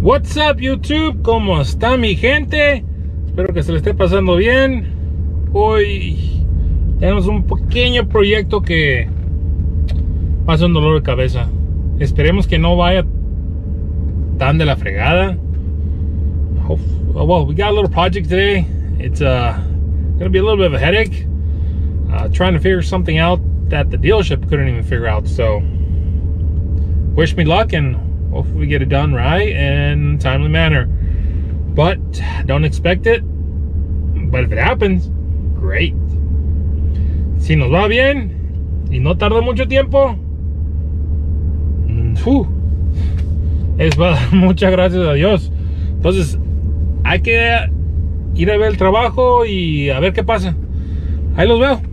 What's up YouTube, ¿cómo está mi gente? Espero que se le esté pasando bien. Hoy tenemos un pequeño proyecto que va a ser un dolor de cabeza. Esperemos que no vaya tan de la fregada. Well, we got a little project today. It's gonna be a little bit of a headache, trying to figure something out that the dealership couldn't even figure out. So wish me luck and hopefully we get it done right and timely manner, but don't expect it. But if it happens, great. Si nos va bien y no tarda mucho tiempo, es para dar muchas gracias a Dios. Entonces hay que ir a ver el trabajo y a ver qué pasa. Ahí los veo.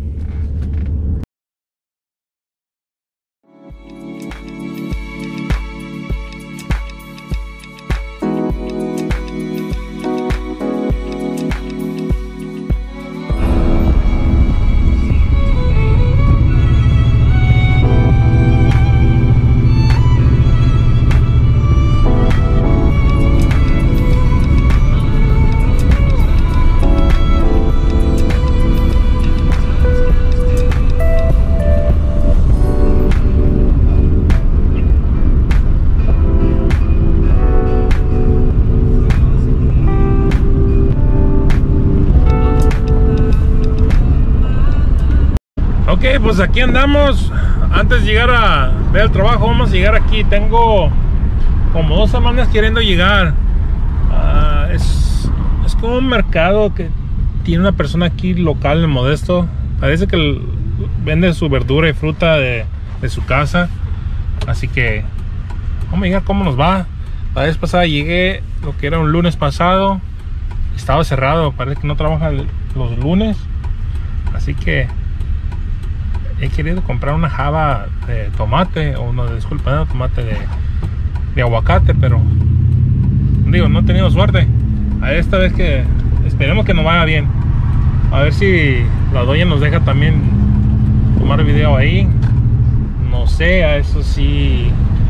Ok, pues aquí andamos. Antes de llegar a ver el trabajo, vamos a llegar aquí. Tengo como 2 semanas queriendo llegar. Es como un mercado que tiene una persona aquí local en Modesto. Parece que vende su verdura y fruta de su casa. Así que vamos a llegar cómo nos va. La vez pasada llegué, lo que era un lunes pasado. Estaba cerrado, parece que no trabaja los lunes. Así que he querido comprar una java de tomate, o no, disculpa, no, tomate de aguacate, pero digo, no he tenido suerte. A esta vez que esperemos que nos vaya bien. A ver si la doña nos deja también tomar video ahí. No sé, a eso sí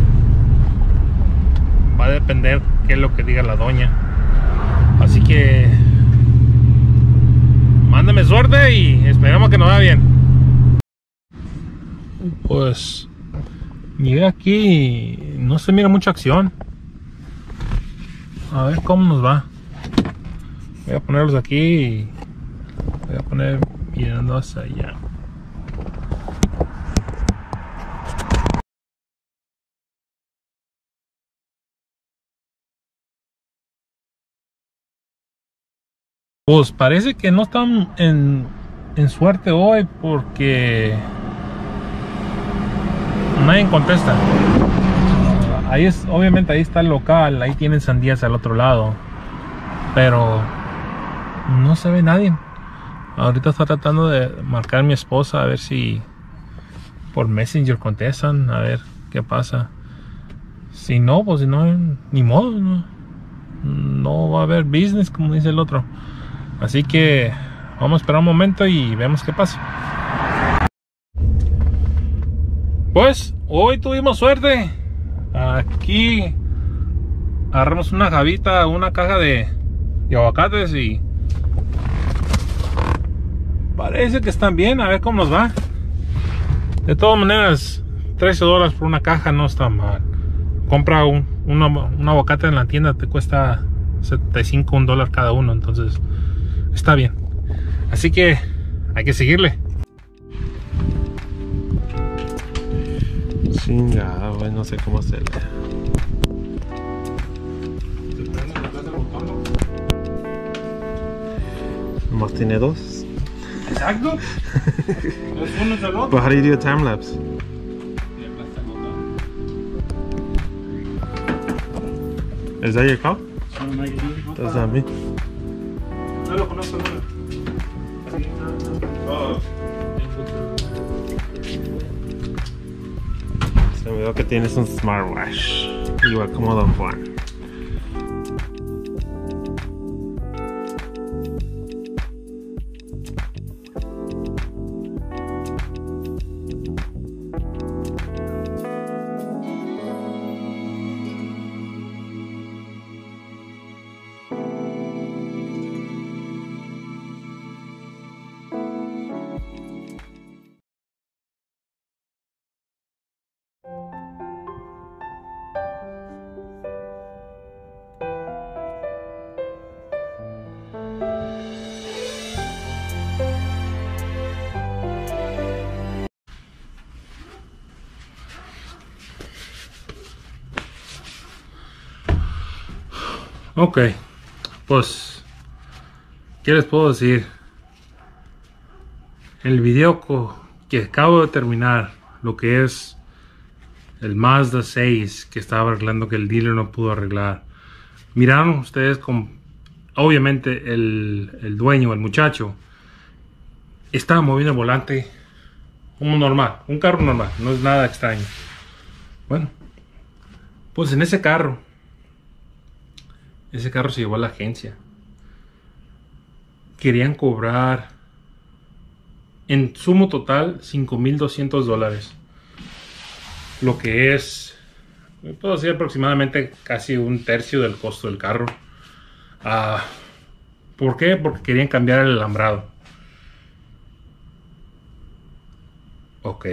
va a depender qué es lo que diga la doña. Así que mándame suerte y esperemos que nos vaya bien. Pues llegué aquí y no se mira mucha acción. A ver cómo nos va. Voy a ponerlos aquí y voy a poner mirando hacia allá. Pues parece que no están en suerte hoy porque nadie contesta. Ahí es, obviamente ahí está el local, ahí tienen sandías al otro lado, pero no se ve nadie. Ahorita está tratando de marcar a mi esposa a ver si por Messenger contestan, a ver qué pasa. Si no, pues si no, ni modo, no va a haber business, como dice el otro. Así que vamos a esperar un momento y vemos qué pasa. Pues hoy tuvimos suerte. Aquí agarramos una javita, una caja de aguacates y parece que están bien. A ver cómo nos va. De todas maneras, $13 por una caja no está mal. Compra un aguacate en la tienda, te cuesta 75, $1 cada uno, entonces está bien. Así que hay que seguirle. Chingada, güey, no sé cómo hacerle. Nomás tiene 2. Exacto. But how do you do a time lapse? Is that your car? That's not me. No lo conozco, Se me veo que tienes un smartwatch. Igual como Don Juan. Ok, pues, ¿qué les puedo decir? El video que acabo de terminar, lo que es el Mazda 6 que estaba arreglando, que el dealer no pudo arreglar. Miraron ustedes con, obviamente el dueño, el muchacho, estaba moviendo el volante como normal, un carro normal, no es nada extraño. Bueno, pues en ese carro se llevó a la agencia. Querían cobrar en sumo total $5,200, lo que es, puedo decir, aproximadamente casi un tercio del costo del carro. ¿Por qué? Porque querían cambiar el alambrado. Ok.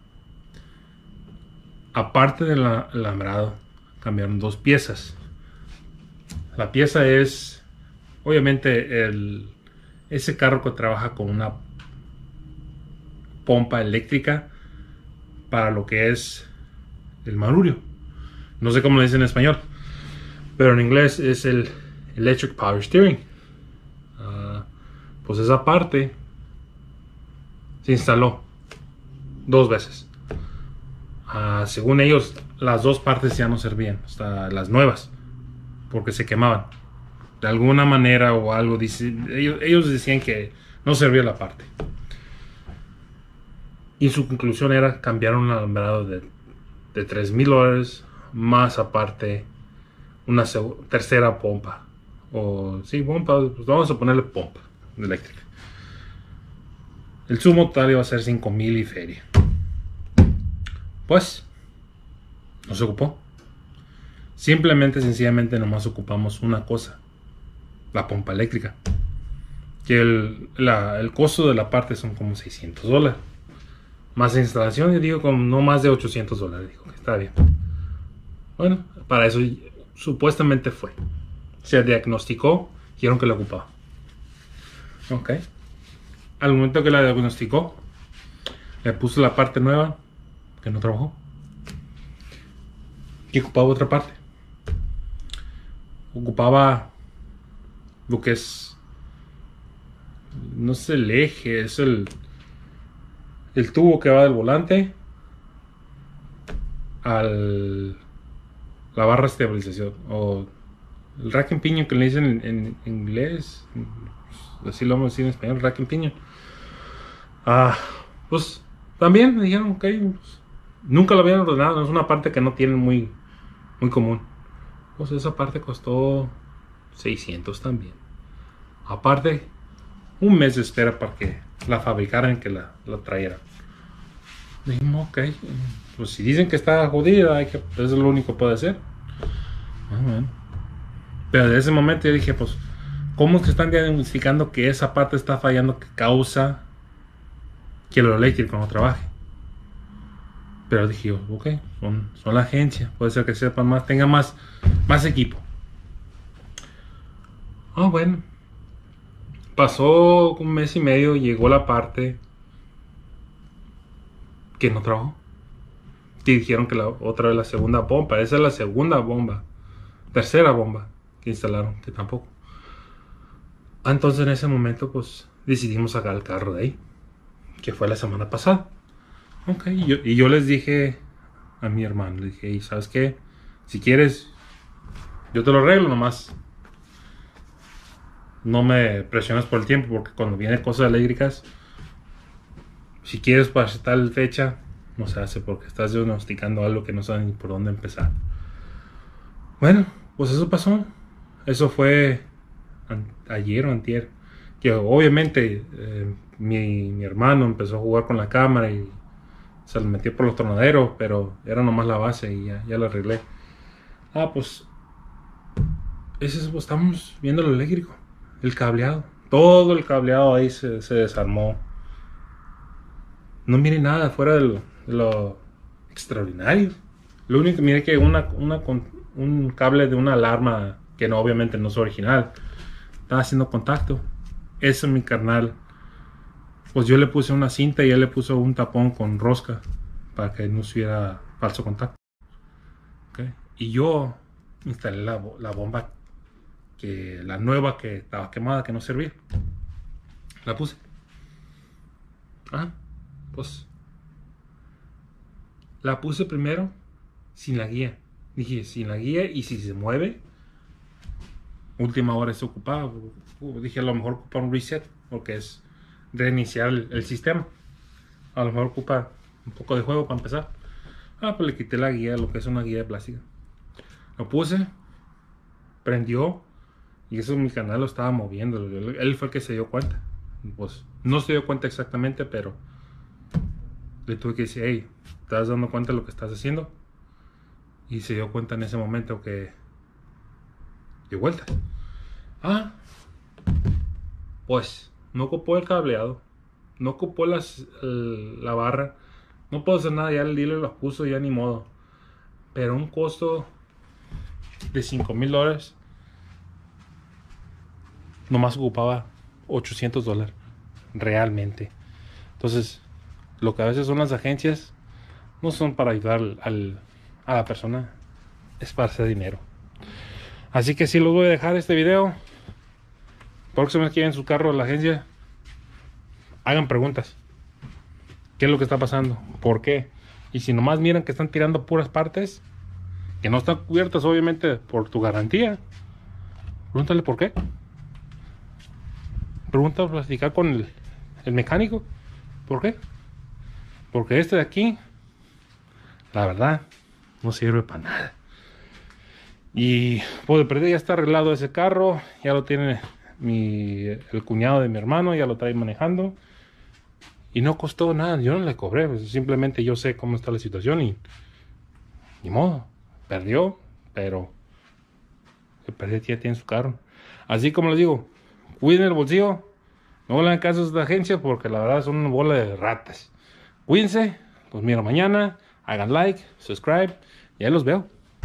Aparte del alambrado, cambiaron dos piezas. La pieza es, obviamente, ese carro que trabaja con una pompa eléctrica para lo que es el manubrio. No sé cómo lo dicen en español, pero en inglés es el Electric Power Steering. Pues esa parte se instaló 2 veces. Según ellos, las 2 partes ya no servían, hasta las nuevas, porque se quemaban de alguna manera o algo. Ellos decían que no servía la parte, y su conclusión era cambiar un alambrado de $3,000, más aparte una tercera pompa, o sí, pompa, pues vamos a ponerle pompa eléctrica. El sumo total iba a ser $5,000 y feria. Pues no se ocupó. Simplemente, sencillamente, nomás ocupamos una cosa: la pompa eléctrica, que el costo de la parte son como $600, más instalación, yo digo, como no más de $800. Dijo que está bien. Bueno, para eso supuestamente fue. Se diagnosticó, dijeron que la ocupaba. Ok. Al momento que la diagnosticó, le puso la parte nueva que no trabajó, y ocupaba otra parte. Ocupaba lo que es, no es el eje, es el tubo que va del volante al la barra de estabilización, o el rack and pinion, que le dicen en inglés, así lo vamos a decir en español, rack and pinion. Pues también me dijeron, ok, pues, nunca lo habían ordenado, es una parte que no tienen muy común. Pues esa parte costó $600 también. Aparte, un mes de espera para que la fabricaran, que la trajeran. Dijimos, ok, pues si dicen que está jodida, eso es lo único que puede hacer. Bueno. Pero en ese momento yo dije, pues, ¿cómo es que están diagnosticando que esa parte está fallando, que causa que lo eléctrico no trabaje? Pero dije, ok, son la agencia, puede ser que sepan más, tengan más equipo. Bueno, pasó un mes y medio, llegó la parte que no trabajó, y dijeron que otra vez la segunda bomba, esa es la segunda bomba, tercera bomba que instalaron, que tampoco. Entonces en ese momento pues decidimos sacar el carro de ahí, que fue la semana pasada. Ok, y yo les dije a mi hermano, le dije, ¿y sabes qué? Si quieres, yo te lo arreglo, nomás no me presiones por el tiempo, porque cuando vienen cosas eléctricas, si quieres para tal fecha, no se hace, porque estás diagnosticando algo que no sabes ni por dónde empezar. Bueno, pues eso pasó. Eso fue ayer o antier, que obviamente mi hermano empezó a jugar con la cámara y se le metió por los tornaderos, pero era nomás la base y ya lo arreglé. Pues estamos viendo lo eléctrico, el cableado, todo el cableado ahí se desarmó. No mire nada fuera de lo extraordinario. Lo único que mire que un cable de una alarma, que no, obviamente no es original, estaba haciendo contacto. Eso, mi carnal, pues yo le puse una cinta y él le puso un tapón con rosca para que no hubiera falso contacto. Okay. Y yo instalé la bomba que la nueva que estaba quemada, que no servía. La puse. Pues la puse primero sin la guía. Dije, sin la guía, y si se mueve, última hora se ocupaba. Dije, a lo mejor ocupa un reset, porque es reiniciar el sistema. A lo mejor ocupa un poco de juego para empezar. Pues le quité la guía, lo que es una guía de plástica. Lo puse, prendió, y eso mi canal lo estaba moviendo. Él fue el que se dio cuenta. Pues no se dio cuenta exactamente, pero le tuve que decir, hey, ¿te das dando cuenta de lo que estás haciendo? Y se dio cuenta en ese momento que dio vuelta. Pues no ocupó el cableado, no ocupó la barra, no puedo hacer nada, ya el dealer lo puso, ya ni modo. Pero un costo de $5,000, nomás ocupaba $800 realmente. Entonces, lo que a veces son las agencias no son para ayudar a la persona, es para hacer dinero. Así que sí, los voy a dejar este video. Próxima vez que lleven su carro a la agencia, hagan preguntas. ¿Qué es lo que está pasando? ¿Por qué? Y si nomás miran que están tirando puras partes que no están cubiertas obviamente por tu garantía, pregúntale por qué. Pregunta a platicar con el mecánico. ¿Por qué? Porque este de aquí, la verdad, no sirve para nada. Y pues de perder ya está arreglado ese carro. Ya lo tiene el cuñado de mi hermano, ya lo trae manejando. Y no costó nada, yo no le cobré. Pues simplemente yo sé cómo está la situación y ni modo. Perdió, pero el perder ya tiene su carro. Así como les digo, cuiden el bolsillo. No le hagan caso a esta agencia porque la verdad son una bola de ratas. Cuídense, los miro mañana. Hagan like, subscribe y ahí los veo.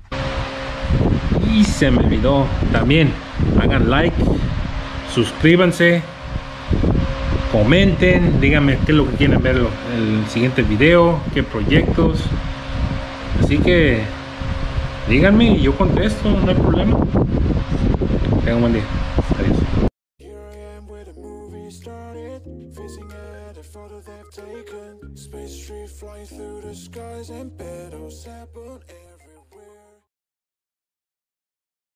Y se me olvidó también, hagan like, suscríbanse, comenten, díganme qué es lo que quieren ver en el siguiente video, qué proyectos. Así que díganme y yo contesto, no hay problema. Tengan un buen día. Adiós. Space tree flying through the skies and petals happen.